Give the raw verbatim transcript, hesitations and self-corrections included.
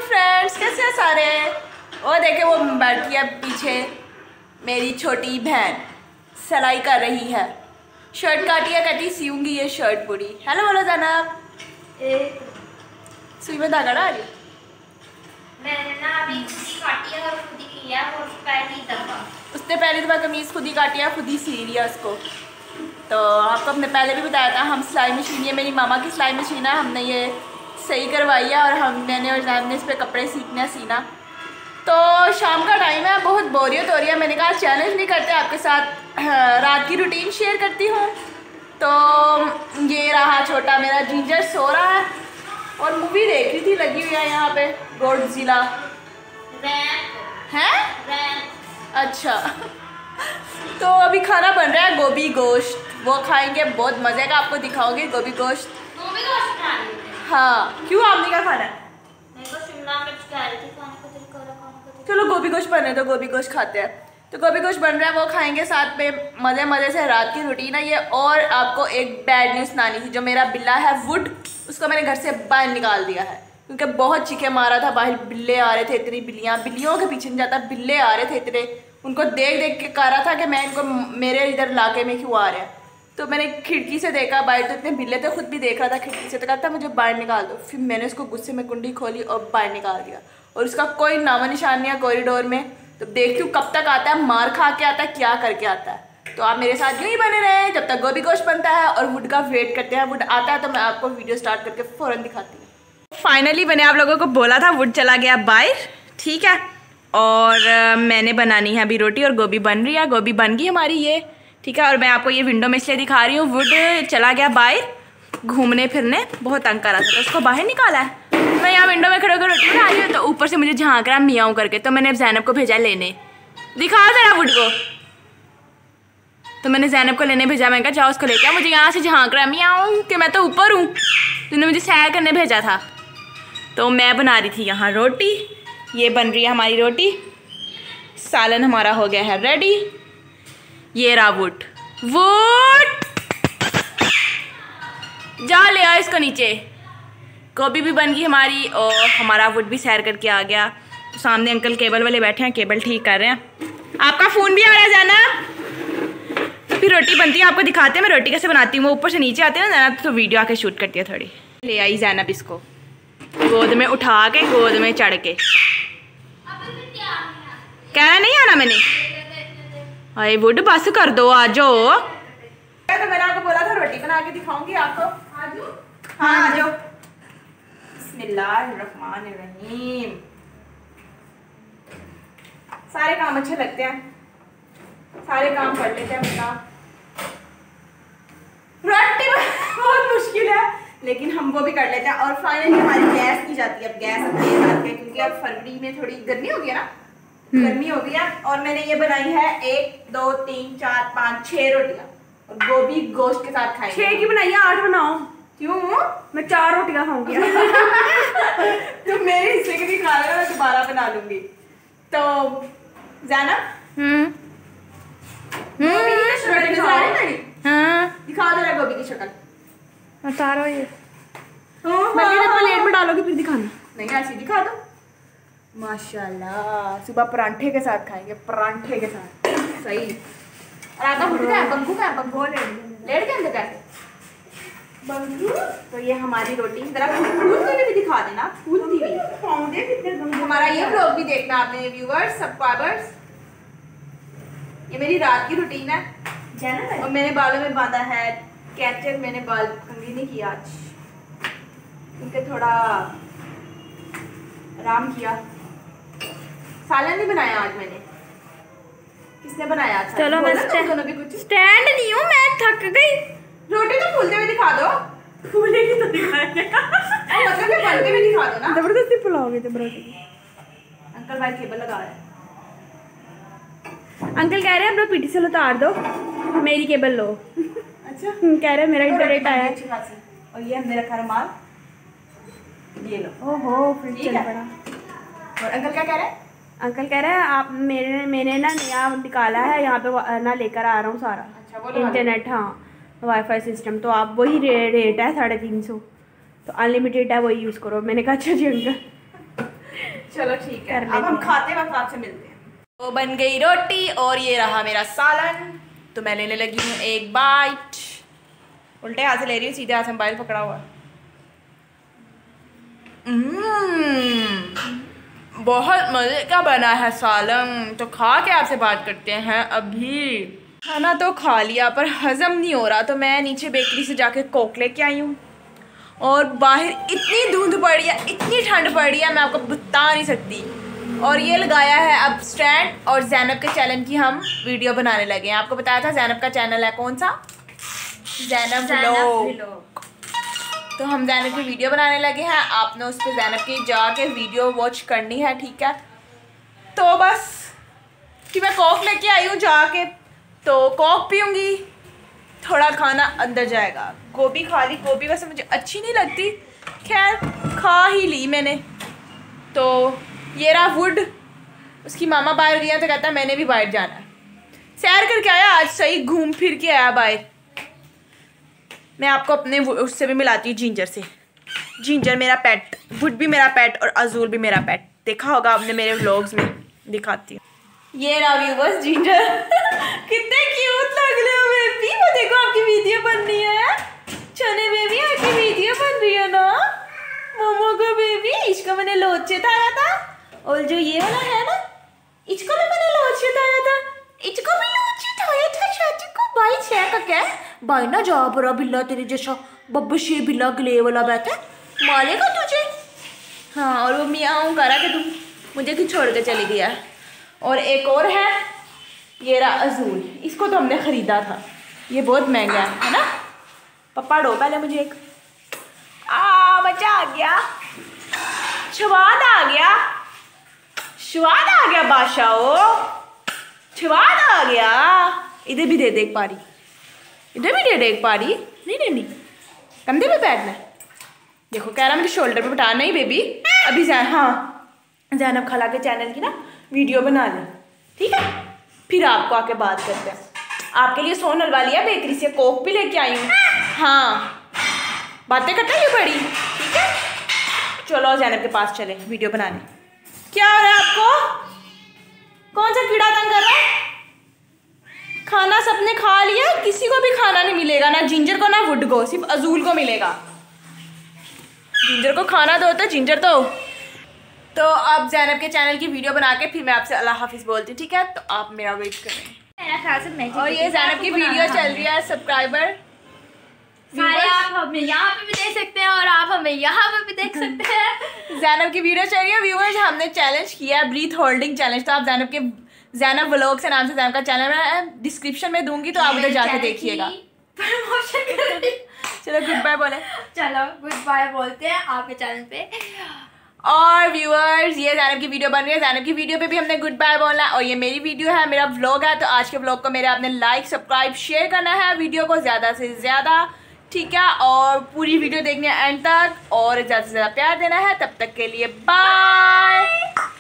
Friends, कैसे हैं सारे। और देखे वो बैठी है पीछे मेरी छोटी बहन सिलाई कर रही है, शर्ट काटी है, कहती सीऊंगी ये शर्ट पूरी। हेलो बोलो जनाब। सुई में धागा डाल रही मैंने ना अभी खुद ही काटी है और खुद ही किया और पहली दफा उसने पहली दफ़ा कमीज़ खुद ही काटी है, खुद ही सी रही है उसको। तो आपको हमने पहले भी बताया था, हम सिलाई मशीन, ये मेरी मामा की सिलाई मशीन है, हमने ये सही करवाई है और हम मैंने और जैन ने इस पर कपड़े सीखने सीना। तो शाम का टाइम है, बहुत बोरियत हो रही है, मैंने कहा चैलेंज नहीं करते, आपके साथ रात की रूटीन शेयर करती हूँ। तो ये रहा छोटा मेरा जिंजर सो रहा है और मूवी देख रही थी, लगी हुई है यहाँ पे गॉडजिला है। अच्छा तो अभी खाना बन रहा है गोभी गोश्त, वो खाएंगे, बहुत मज़े का, आपको दिखाओगे गोभी गोश्त। गोभी गोश्त खा रही थी। हाँ क्यों, आपने क्या खाना है? मेरे को शिमला मिर्च कह रही थी खाने को, दिल कर रहा खाने को। चलो गोभी गोश्त बने तो गोभी गोश्त खाते हैं। तो गोभी गोश्त बन रहा है, वो खाएंगे साथ में, मज़े मज़े से। रात की रूटीन है ये। और आपको एक बैड न्यूज़ सुनानी थी, जो मेरा बिल्ला है वुड, उसको मैंने घर से बाहर निकाल दिया है क्योंकि बहुत चीखे मारा था, बाहर बिल्ले आ रहे थे, इतनी बिल्लियाँ, बिल्लियों के पीछे नहीं जाता, बिल्ले आ रहे थे इतने, उनको देख देख के कह रहा था कि मैं इनको, मेरे इधर इलाके में क्यों आ रहे हैं। तो मैंने खिड़की से देखा बाहर, तो इतने बिल्ले थे, खुद भी देख रहा था खिड़की से, तो कहता मुझे बाहर निकाल दो। फिर मैंने उसको गुस्से में कुंडी खोली और बाहर निकाल दिया, और उसका कोई नामो निशान नहीं है कॉरिडोर में। तो देखती हूँ कब तक आता है, मार खा के आता है, क्या करके आता है। तो आप मेरे साथ यूँ ही बने रहें जब तक गोभी गोश्त बनता है और वुड का वेट करते हैं। वुड आता है तो मैं आपको वीडियो स्टार्ट करके फ़ौरन दिखाती हूँ। फाइनली मैंने आप लोगों को बोला था वुड चला गया बाहर, ठीक है। और uh, मैंने बनानी है अभी रोटी और गोभी बन रही है, गोभी बन गई हमारी ये, ठीक है। और मैं आपको ये विंडो में इसलिए दिखा रही हूँ, वुड चला गया बाहर घूमने फिरने, बहुत तंग कर रहा था, तो उसको बाहर निकाला है। मैं यहाँ विंडो में खड़े होकर रोटी बना रही हूँ, तो ऊपर से मुझे झाँक रहा है मियाऊँ करके, तो मैंने जैनब को भेजा लेने, दिखा जरा वुड को। तो मैंने जैनब को लेने भेजा, मैं कहा जाओ उसको लेके आ, मुझे यहाँ से झाँक रहा है मियाऊँ कि मैं तो ऊपर हूँ, तूने मुझे सैर करने भेजा था। तो मैं बना रही थी यहाँ रोटी, ये बन रही है हमारी रोटी, सालन हमारा हो गया है रेडी। ये रहा वुड, वुड जा ले आ इसको नीचे। गोभी भी बन गई हमारी और हमारा वुड भी सैर करके आ गया। तो सामने अंकल केबल वाले बैठे हैं, केबल ठीक कर रहे हैं। आपका फ़ोन भी आ रहा है जाना। फिर रोटी बनती है, आपको दिखाते हैं मैं रोटी कैसे बनाती हूँ। वो ऊपर से नीचे आते हैं ना जैनब, तो वीडियो आके शूट करती है थोड़ी। ले आई जैनब इसको गोद में उठा के, गोद में चढ़ के, कह रहा नहीं आना मैंने। अरे वुड बस कर दो, आ जाओ। तो मैंने आपको बोला था रोटी बना के दिखाऊंगी आपको, आ जाओ। हाँ आ जाओ। बिस्मिल्लाहिर्रहमानिर्रहीम। सारे काम अच्छे लगते हैं, सारे काम कर लेते हैं बता। रोटी बहुत मुश्किल है लेकिन हम वो भी कर लेते हैं। और फाइनली हमारी गैस की जाती है, अब गैस अब तेज आती है क्योंकि अब फरवरी में थोड़ी गर्मी हो गई है ना, गर्मी हो गई है। और मैंने ये बनाई है एक दो तीन चार पाँच छह रोटियां, और गोभी गोश्त के साथ खाएंगे। छह की बनाई है, आठ बनाओ। क्यों? मैं चार रोटियां खाऊंगी। तो मेरे हिस्से के भी खा लेना, मैं दोबारा बना लूंगी। तो जैनब हम्म दिखा दे गोभी की शक्ल, उतारो ये। पहले प्लेट में डालोगे फिर दिखाना। नहीं ऐसी दिखा दो। माशाल्लाह, सुबह परांठे के साथ खाएंगे, परांठे के साथ सही। और आपका फुट का है, बंकू का है, बंकू लेट के अंदर कैसे बंकू। तो ये हमारी रोटी, जरा फूलती हुई भी दिखा देना, फूलती हुई। हमारा ये व्लॉग भी देखना आपने व्यूअर्स, सब्सक्राइबर्स। ये मेरी रात की रूटीन है और मैंने बालों में बांधा है कैचर, मैंने बाल कंघी नहीं किया आज क्योंकि थोड़ा आराम किया। सालन नहीं बनाया आज मैंने, किसने बनाया आज? चलो मैं दोनों भी कुछ स्टैंड नहीं हूँ, मैं थक गई। रोटी तो फूलते हुए दिखा दो, फूलेगी तो दिखाएंगे। मतलब कि बनते हुए दिखा दो ना, जबरदस्ती पुलाओगे तो रोटी। अंकल भाई केबल लगा रहे हैं। अंकल कह रहे हैं अपना पीटी से उतार दो, मेरी केबल लो। अच्छा कह रहे हैं मेरा इंटरनेट आया है। और ये हमने रखा रुमाल, ये लो। ओहो फिर चल पड़ा। और अंकल क्या कह रहे हैं? अंकल कह रहे हैं आप मेरे मैंने ना नया निकाला है यहाँ पे ना, लेकर आ रहा हूँ सारा। अच्छा वो इंटरनेट, हाँ वाईफाई सिस्टम, तो आप वही रे, रेट है साढ़े तीन सौ, तो अनलिमिटेड है, वही यूज़ करो। मैंने कहा अच्छा जी अंकल। चलो ठीक है, कर अब हम लेते खाते वक्त आपसे मिलते हैं। तो बन गई रोटी और ये रहा मेरा सालन। तो मैं लेने लगी हूँ एक बाइट। उल्टे हाथ से ले रही हूँ, सीधे हाथ से मोबाइल पकड़ा हुआ। हम्म, बहुत मज़े का बना है सालन। तो खा के आपसे बात करते हैं अभी। खाना तो खा लिया पर हज़म नहीं हो रहा, तो मैं नीचे बेकरी से जाके कोक लेके आई हूँ। और बाहर इतनी धुंध पड़ी है, इतनी ठंड पड़ी है, मैं आपको बता नहीं सकती। और ये लगाया है अब स्टैंड, और ज़ैनब के चैनल की हम वीडियो बनाने लगे हैं। आपको बताया था ज़ैनब का चैनल है कौन सा, ज़ैनब व्लॉग। तो हम ज़ैनब की वीडियो बनाने लगे हैं। आपने उस पर ज़ैनब की जाके वीडियो वॉच करनी है, ठीक है। तो बस कि मैं कोक लेके आई हूँ जाके, तो कोक पीऊँगी, थोड़ा खाना अंदर जाएगा। गोभी खा ली, गोभी वैसे मुझे अच्छी नहीं लगती, खैर खा ही ली मैंने। तो ये रहा वुड, उसकी मामा बाहर गई है तो कहता है मैंने भी बाहर जाना है। सैर करके आया आज, सही घूम फिर के आया बाहर। मैं आपको अपने उससे भी मिलाती हूँ, जिंजर से। जिंजर मेरा पेट, वुड भी मेरा पेट और अजूल भी मेरा पेट। देखा होगा आपने मेरे व्लॉग्स में, दिखाती हूँ। ये रहा व्यूअर्स जिंजर। कितने क्यूट लग रहे हो बेबी। वो देखो आपकी वीडियो बन रही है, चने बेबी आपकी वीडियो बन रही है ना। मोमो को बेबी, इसको मैंने लोचे ताया था, और जो ये वाला है ना, इसको भी मैंने लोचे ताया था, इसको भी लोचे ताया था। चाची को भाई छह का क्या भाई ना जा बड़ा बिल्ला तेरे जैसा बब्बू शे बिल्ला गले वाला बैठा मालेगा तुझे। हाँ, और वो मियाँ करा कि तुम मुझे क्यों छोड़ के चली गया। और एक और है, ये रहा अजूल। इसको तो हमने ख़रीदा था, ये बहुत महंगा है, है ना। पप्पा डो पहले मुझे एक। आ मजा आ गया, स्वाद आ गया, स्वाद आ गया बादशाह, स्वाद आ गया। इधर भी दे देख पारी, इधर भी दे देख पारी। नहीं नहीं नहीं, कंधे पे बैठना है। देखो कह रहा मुझे शोल्डर पे बैठा। नहीं बेबी, अभी जै हाँ ज़ैनब खाला के चैनल की ना वीडियो बना लें, ठीक है, फिर आपको आके बात करते हैं। आपके लिए सोनल वाली है बेकरी से, कोक भी लेके आई हूँ। हाँ, बातें करते हैं ये बड़ी, ठीक है। चलो ज़ैनब के पास चले वीडियो बनाने। क्या हो रहा है आपको? कौन सा कीड़ा तंग कर रहा है? खाना सबने खा लिया, किसी को भी खाना नहीं मिलेगा, ना जिंजर को ना वुड को, सिर्फ अजूल को मिलेगा। जिंजर को खाना दो तो जिंजर तो तो अब ज़ैनब के चैनल की वीडियो बना के फिर मैं आपसे अल्लाह हाफिज़ बोलती हूँ, ठीक है। तो आप मेरा वेट करें। और ये ज़ैनब की वीडियो चल रही है, सब्सक्राइबर सारे आप हमें यहाँ पे भी देख सकते हैं और आप हमें यहाँ पे भी देख सकते हैं। ज़ैनब की वीडियो चल रही है व्यूअर्स। हमने चैलेंज किया है, ब्रीथ होल्डिंग चैलेंज। तो आप ज़ैनब के ज़ैनब व्लॉग से नाम से ज़ैनब का चैनल मैं डिस्क्रिप्शन में दूंगी, तो आप उधर जाके देखिएगा। चलो गुड बाय बोले, चलो गुड बाय बोलते हैं आपके चैनल पे। और व्यूअर्स ये ज़ैनब की वीडियो बन रही है, ज़ैनब की वीडियो पे भी हमने गुड बाय बोलना है। और ये मेरी वीडियो है, मेरा व्लॉग है। तो आज के व्लॉग को मेरे आपने लाइक सब्सक्राइब शेयर करना है, वीडियो को ज़्यादा से ज़्यादा, ठीक है। और पूरी वीडियो देखने एंड तक, और ज़्यादा से ज़्यादा प्यार देना है। तब तक के लिए बाय।